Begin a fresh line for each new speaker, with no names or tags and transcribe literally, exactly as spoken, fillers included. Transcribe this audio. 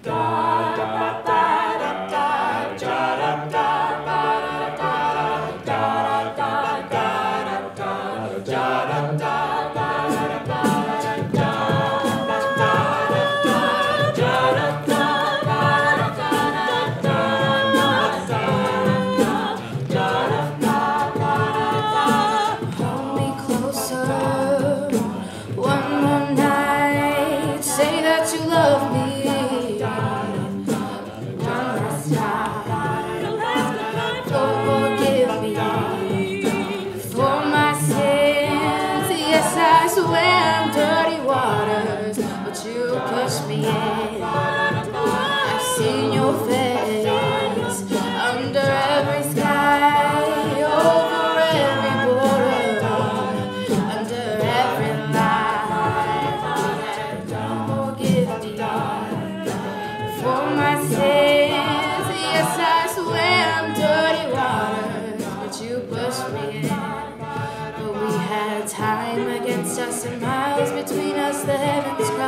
I swam dirty waters, but you pushed me in. I've seen your face under every sky, over every border, under every line. Don't forgive me for my sins. Yes, I swam dirty waters, but you pushed me in. But we had time against us and miles between us, the heavens